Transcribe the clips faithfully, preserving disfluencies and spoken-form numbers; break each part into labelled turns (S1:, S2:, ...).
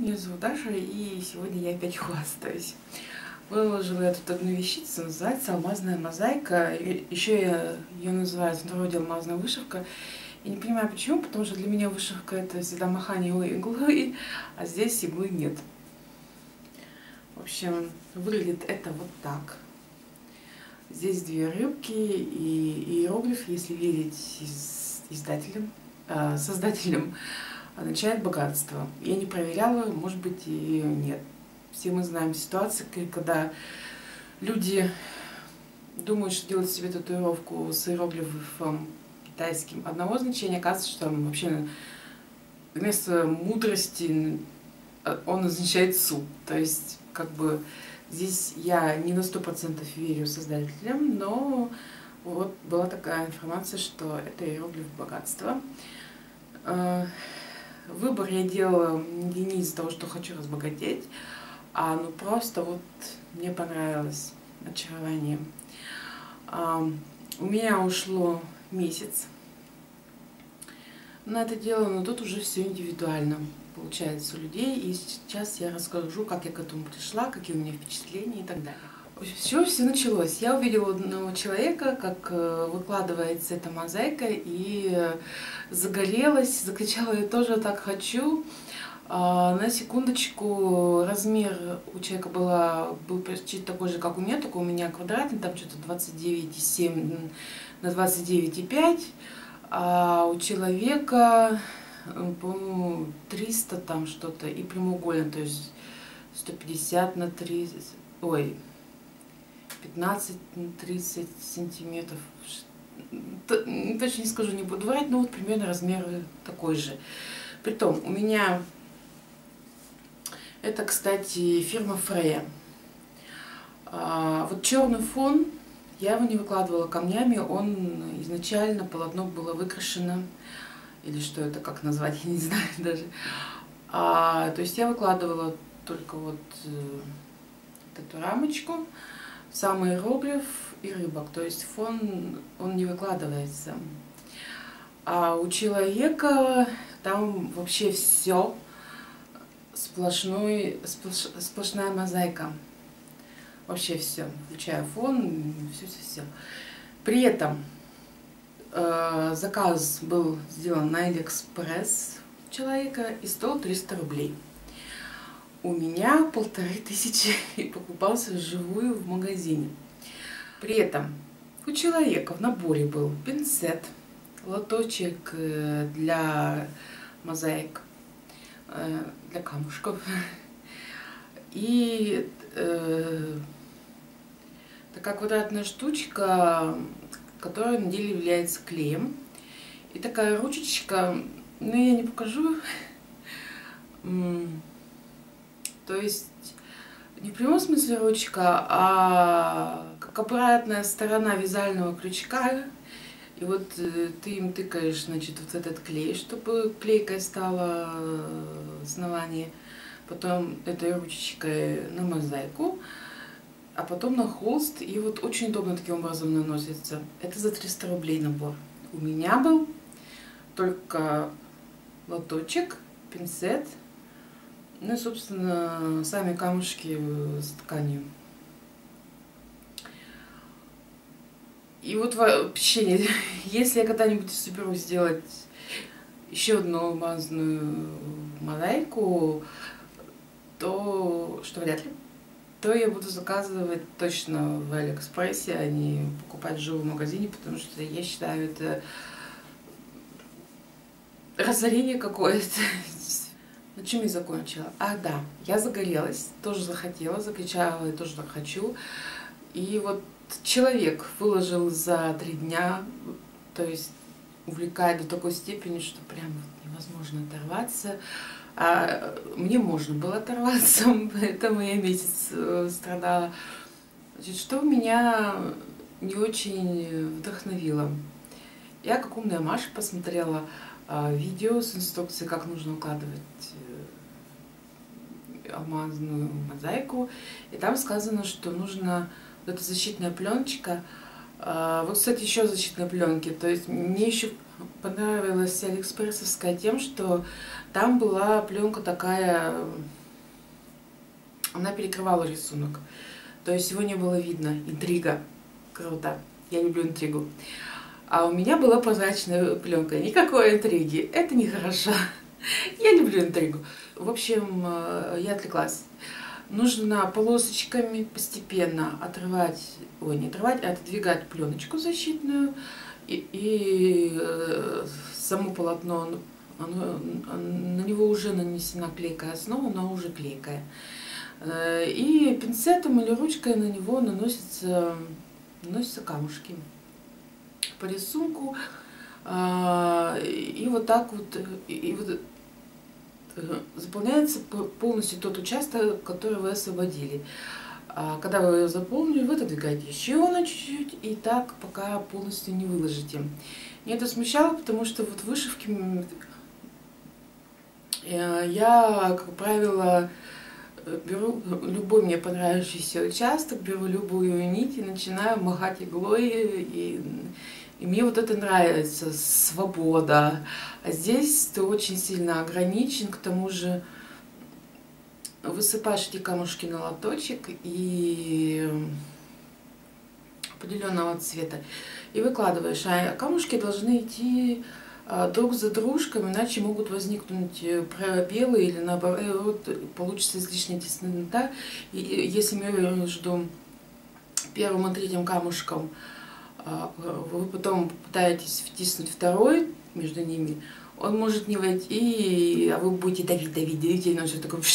S1: меня зовут Даша, и сегодня я опять хвастаюсь. Выложила я тут одну вещицу, называется алмазная мозаика. Еще я ее называю в народе алмазная вышивка. И не понимаю почему, потому что для меня вышивка это всегда махание иглой, а здесь иглы нет. В общем, выглядит это вот так. Здесь две рыбки и иероглиф, если верить издателям, э, создателям, означает богатство. Я не проверяла, может быть, и нет. Все мы знаем ситуации, когда люди думают, что делать себе татуировку с иероглифом китайским одного значения, оказывается, что там вообще вместо мудрости он означает суд. То есть, как бы, здесь я не на сто процентов верю создателям, но вот была такая информация, что это иероглиф богатства. Выбор я делала не из-за того, что хочу разбогатеть, а ну просто вот мне понравилось очарование. У меня ушло месяц на это дело, но тут уже все индивидуально получается у людей. И сейчас я расскажу, как я к этому пришла, какие у меня впечатления и так далее. С чего все началось? Я увидела одного человека, как выкладывается эта мозаика, и загорелась, закричала: я тоже так хочу. На секундочку, размер у человека была, был почти такой же, как у меня, только у меня квадратный, там что-то двадцать девять и семь на двадцать девять и пять, а у человека, по-моему, триста там что-то, и прямоугольно, то есть сто пятьдесят на тридцать, ой, пятнадцать на тридцать сантиметров. Точно не скажу, не буду врать, но вот примерно размер такой же. Притом у меня это, кстати, фирма Freya. А, вот черный фон, я его не выкладывала камнями, он изначально полотно было выкрашено, или что это, как назвать, я не знаю даже. А, то есть я выкладывала только вот э, эту рамочку, сам иероглиф и рыбок, то есть фон, он не выкладывается. А у человека там вообще все сплошной, сплош, сплошная мозаика. Вообще все, включая фон, все-все-все. При этом э, заказ был сделан на Алиэкспресс человека и стоил триста рублей. У меня полторы тысячи и покупался вживую в магазине. При этом у человека в наборе был пинцет, лоточек для мозаик, для камушков и э, такая квадратная штучка, которая на деле является клеем, и такая ручечка, ну я не покажу, то есть не в прямом смысле ручка, а как обратная сторона вязального крючка. И вот ты им тыкаешь, значит, вот этот клей, чтобы клейкой стало основание, потом этой ручечкой на мозаику, а потом на холст, и вот очень удобно таким образом наносится. Это за триста рублей набор. У меня был только лоточек, пинцет, ну и, собственно, сами камушки с тканью. И вот впечатление, если я когда-нибудь соберусь сделать еще одну алмазную мозаику, то, что вряд ли, то я буду заказывать точно в Алиэкспрессе, а не покупать в живом магазине, потому что я считаю, это разорение какое-то. На чем я закончила? Ах да, я загорелась, тоже захотела, закричала, я тоже так хочу. И вот человек выложил за три дня, то есть увлекает до такой степени, что прям невозможно оторваться. А мне можно было оторваться, поэтому я месяц страдала. Значит, что меня не очень вдохновило? Я, как умная Маша, посмотрела видео с инструкцией, как нужно укладывать алмазную мозаику, и там сказано, что нужно вот эта защитная пленочка. Вот, кстати, еще защитные пленки. То есть мне еще понравилась алиэкспрессовская тем, что там была пленка такая, она перекрывала рисунок. То есть его не было видно. Интрига. Круто. Я люблю интригу. А у меня была прозрачная пленка. Никакой интриги. Это нехорошо. Я люблю интригу. В общем, я отвлеклась. Нужно полосочками постепенно отрывать, ой, не отрывать, а отодвигать пленочку защитную. И, и само полотно, оно, на него уже нанесена клейкая основа, но уже клейкая. И пинцетом или ручкой на него наносятся, наносятся камушки по рисунку. И вот так вот, и вот заполняется полностью тот участок, который вы освободили. Когда вы ее заполнили, вы отодвигаете еще на чуть-чуть, и так пока полностью не выложите. Меня это смущало, потому что вот вышивки я, как правило, беру любой мне понравившийся участок, беру любую нить и начинаю махать иглой, и, и мне вот это нравится, свобода. А здесь ты очень сильно ограничен, к тому же высыпаешь эти камушки на лоточек и определенного цвета и выкладываешь. А камушки должны идти друг за дружкой, иначе могут возникнуть пробелы или наоборот получится излишняя теснота. И если между первым и третьим камушком вы потом пытаетесь втиснуть второй между ними, он может не войти, а вы будете давить, давить, давить, и он все такое...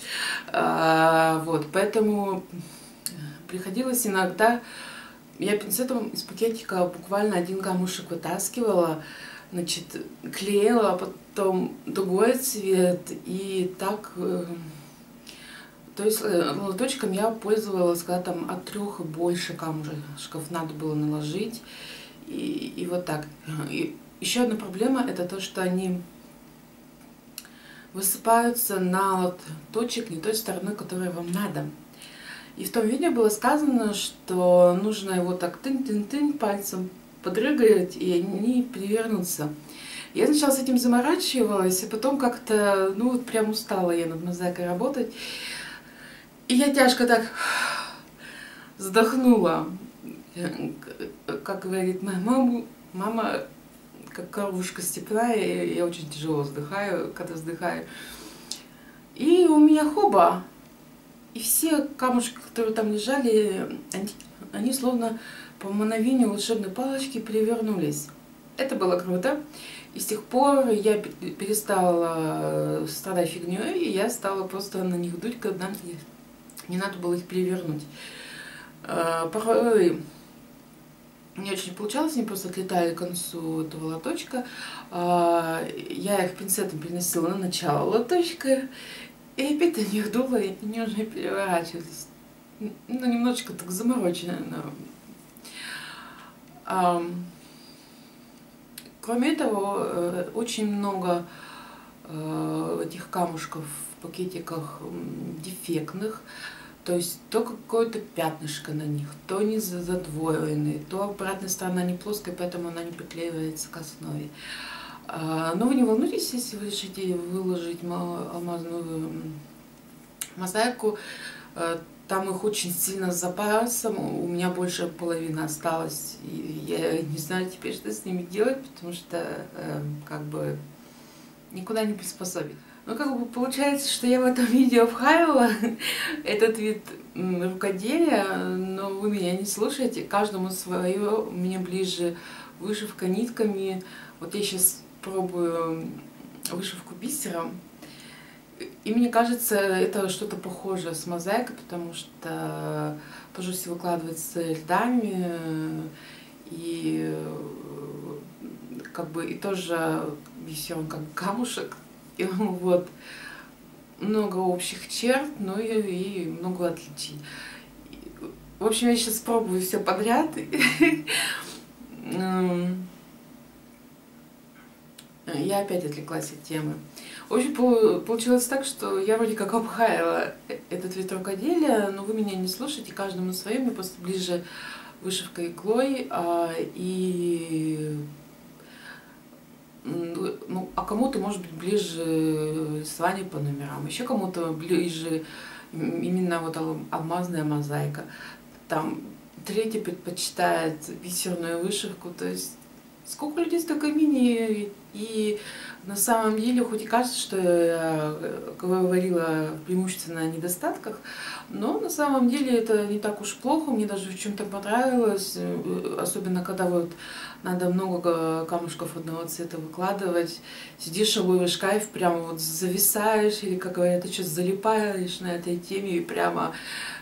S1: Вот, поэтому приходилось иногда... Я пинцетом из пакетика буквально один камушек вытаскивала, значит, клеила, а потом другой цвет, и так... То есть лоточком я пользовалась, когда там от трех и больше камушков надо было наложить, и, и вот так. И еще одна проблема — это то, что они высыпаются на лоточек не той стороны, которой вам надо. И в том видео было сказано, что нужно его так тын-тын-тын пальцем подрыгать, и они перевернутся. Я сначала с этим заморачивалась, и потом как-то, ну вот прям устала я над мозаикой работать. И я тяжко так вздохнула. Как говорит моя мама, мама как коровушка степная, и я очень тяжело вздыхаю, когда вздыхаю. И у меня хоба. И все камушки, которые там лежали, они, они словно по мановению волшебной палочки перевернулись. Это было круто. И с тех пор я перестала страдать фигней, и я стала просто на них дуть, когда не надо было их перевернуть. Порой не очень получалось, они просто отлетали к концу этого лоточка. Я их пинцетом переносила на начало лоточка, и опять на них дула, и они уже переворачивались. Ну, немножечко так заморочено. Но... Кроме этого, очень много этих камушков в пакетиках дефектных. То есть то какое-то пятнышко на них, то они задвоенные, то обратная сторона не плоская, поэтому она не приклеивается к основе. Но вы не волнуйтесь, если вы решите выложить алмазную мозаику, там их очень сильно с запасом, у меня больше половины осталось, и я не знаю теперь, что с ними делать, потому что как бы никуда не приспособить. Ну, как бы получается, что я в этом видео вхавила этот вид рукоделия, но вы меня не слушаете, каждому свое, мне ближе вышивка нитками. Вот я сейчас пробую вышивку бисером, и мне кажется, это что-то похожее с мозаикой, потому что тоже все выкладывается льдами, и как бы и тоже бисером как камушек. И, вот, много общих черт, но и, и много отличий. В общем, я сейчас пробую все подряд. Я опять отвлеклась от темы. В общем, получилось так, что я вроде как обхаяла этот вид рукоделия, но вы меня не слушаете, каждому своим, я просто ближе вышивка иглой, и ну, а кому-то, может быть, ближе рисование по номерам, еще кому-то ближе именно вот алмазная мозаика. Там третий предпочитает бисерную вышивку, то есть сколько людей, столько мнений. И на самом деле, хоть и кажется, что я говорила преимущественно о недостатках, но на самом деле это не так уж плохо, мне даже в чем-то понравилось, особенно когда вот надо много камушков одного цвета выкладывать, сидишь, ловишь кайф, прямо вот зависаешь, или, как говорят, ты что-то залипаешь на этой теме, и прямо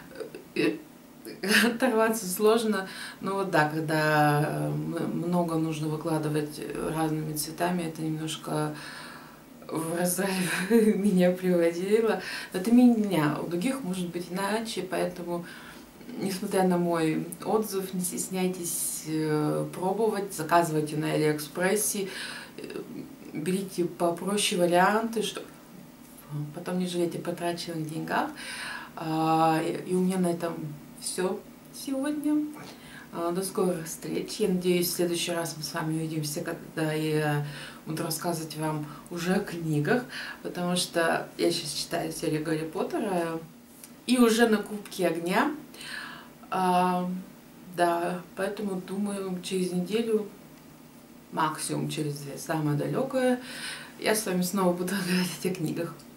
S1: оторваться сложно. Но вот да, когда много нужно выкладывать разными цветами, это немножко в раздрай меня приводило. Но это меня, у других может быть иначе, поэтому, несмотря на мой отзыв, не стесняйтесь пробовать, заказывайте на Алиэкспрессе, берите попроще варианты, чтобы потом не жалейте о потраченных деньгах. И у меня на этом все сегодня. До скорых встреч. Я надеюсь, в следующий раз мы с вами увидимся, когда я буду рассказывать вам уже о книгах, потому что я сейчас читаю серию Гарри Поттера и уже на Кубке Огня. А, да, поэтому думаю, через неделю, максимум через две, самое далекое, я с вами снова буду говорить о книгах.